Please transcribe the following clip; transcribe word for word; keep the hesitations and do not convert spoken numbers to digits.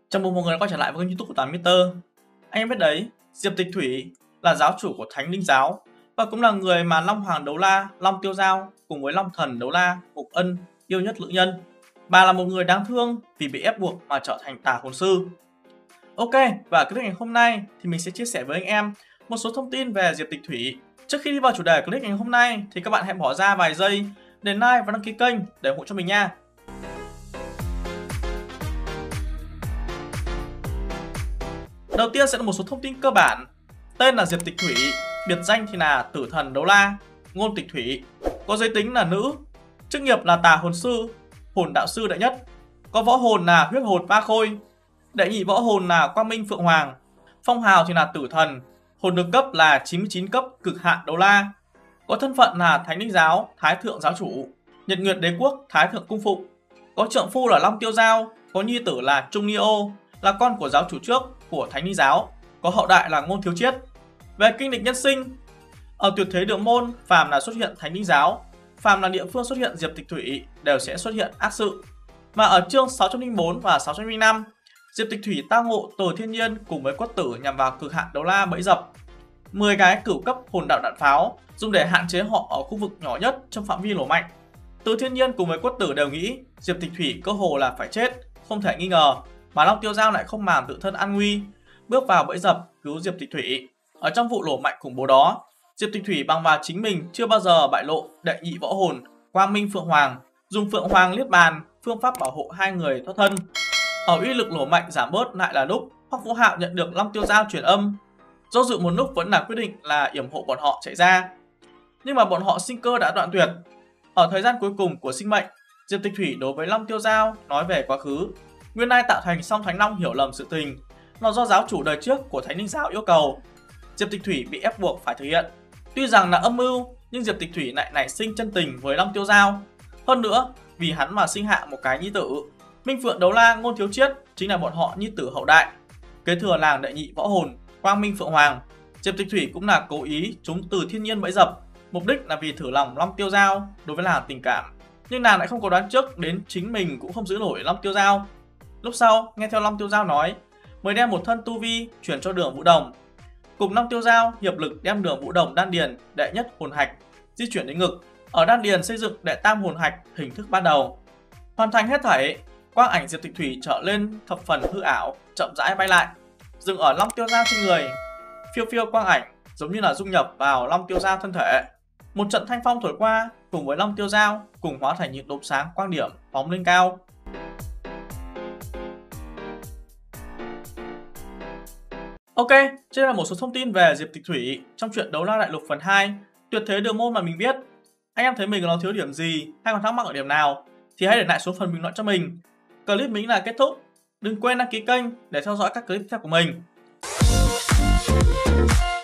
Chào mừng mọi người đã quay trở lại với kênh YouTube của Toàn Mr. Anh em biết đấy, Diệp Tịch Thủy là giáo chủ của Thánh Linh Giáo và cũng là người mà Long Hoàng Đấu La, Long Tiêu Dao cùng với Long Thần Đấu La, Ngục Ân yêu nhất lữ nhân. Bà là một người đáng thương vì bị ép buộc mà trở thành tà hồn sư. Ok, và clip ngày hôm nay thì mình sẽ chia sẻ với anh em một số thông tin về Diệp Tịch Thủy. Trước khi đi vào chủ đề clip ngày hôm nay thì các bạn hãy bỏ ra vài giây để like và đăng ký kênh để ủng hộ cho mình nha. Đầu tiên sẽ là một số thông tin cơ bản. Tên là Diệp Tịch Thủy, biệt danh thì là Tử Thần Đấu La, ngôn Tịch Thủy, có giới tính là nữ, chức nghiệp là tà hồn sư, hồn đạo sư đệ nhất, có võ hồn là huyết hồn ba khôi, đệ nhị võ hồn là quang minh phượng hoàng, phong hào thì là tử thần, hồn được cấp là chín mươi chín cấp cực hạn đấu la, có thân phận là Thánh Linh Giáo Thái Thượng Giáo Chủ, Nhật Nguyệt Đế Quốc Thái Thượng Cung Phụng, có trượng phu là Long Tiêu Dao, có nhi tử là Trung Ni Ô, là con của giáo chủ trước của Thánh Linh Giáo, có hậu đại là Ngôn Thiếu Chiết. Về kinh lịch nhân sinh, ở tuyệt thế đường môn, phàm là xuất hiện Thánh Linh Giáo, phàm là địa phương xuất hiện Diệp Tịch Thủy đều sẽ xuất hiện ác sự. Mà ở chương sáu trăm linh bốn và sáu trăm linh năm, Diệp Tịch Thủy tao ngộ Từ Thiên Nhiên cùng với Quất Tử nhằm vào cực hạn đấu la bẫy dập mười cái cửu cấp hồn đạo đạn pháo dùng để hạn chế họ ở khu vực nhỏ nhất trong phạm vi nổ mạnh. Từ Thiên Nhiên cùng với Quất Tử đều nghĩ Diệp Tịch Thủy cơ hồ là phải chết, không thể nghi ngờ, mà Long Tiêu Dao lại không màng tự thân an nguy, bước vào bẫy dập cứu Diệp Tịch Thủy. Ở trong vụ nổ mạnh khủng bố đó, Diệp Tịch Thủy bằng vào chính mình chưa bao giờ bại lộ đệ nhị võ hồn Quang Minh Phượng Hoàng, dùng Phượng Hoàng Liết Bàn phương pháp bảo hộ hai người thoát thân. Ở uy lực nổ mạnh giảm bớt lại là lúc Hoắc Vũ Hạo nhận được Long Tiêu Dao truyền âm, do dự một lúc vẫn là quyết định là yểm hộ bọn họ chạy ra. Nhưng mà bọn họ sinh cơ đã đoạn tuyệt. Ở thời gian cuối cùng của sinh mệnh, Diệp Tịch Thủy đối với Long Tiêu Dao nói về quá khứ. Nguyên lai tạo thành Song Thánh Long hiểu lầm sự tình, nó do giáo chủ đời trước của Thánh Linh Giáo yêu cầu. Diệp Tịch Thủy bị ép buộc phải thực hiện. Tuy rằng là âm mưu, nhưng Diệp Tịch Thủy lại nảy sinh chân tình với Long Tiêu Dao. Hơn nữa, vì hắn mà sinh hạ một cái nhi tử. Minh Phượng Đấu La, Ngôn Thiếu Chiết chính là bọn họ nhi tử hậu đại, kế thừa làng đệ nhị võ hồn Quang Minh Phượng Hoàng. Diệp Tịch Thủy cũng là cố ý trúng Từ Thiên Nhiên bẫy dập, mục đích là vì thử lòng Long Tiêu Dao đối với làng tình cảm. Nhưng nàng lại không có đoán trước đến chính mình cũng không giữ nổi Long Tiêu Dao. Lúc sau, nghe theo Long Tiêu Dao nói, mới đem một thân tu vi chuyển cho Đường Vũ Đồng. Cùng Long Tiêu Dao hiệp lực đem Đường Vũ Đồng đan điền đệ nhất hồn hạch di chuyển đến ngực, ở đan điền xây dựng đệ tam hồn hạch hình thức ban đầu. Hoàn thành hết thảy, quang ảnh Diệp Tịch Thủy trở lên thập phần hư ảo, chậm rãi bay lại, dừng ở Long Tiêu Dao trên người. Phiêu phiêu quang ảnh giống như là dung nhập vào Long Tiêu Dao thân thể. Một trận thanh phong thổi qua, cùng với Long Tiêu Dao cùng hóa thành những đốm sáng quang điểm phóng lên cao. Ok, trên là một số thông tin về Diệp Tịch Thủy trong truyện Đấu La Đại Lục phần hai, tuyệt thế đường môn mà mình biết. Anh em thấy mình còn thiếu điểm gì hay còn thắc mắc ở điểm nào thì hãy để lại xuống phần bình luận cho mình. Clip mình là kết thúc. Đừng quên đăng ký kênh để theo dõi các clip tiếp theo của mình.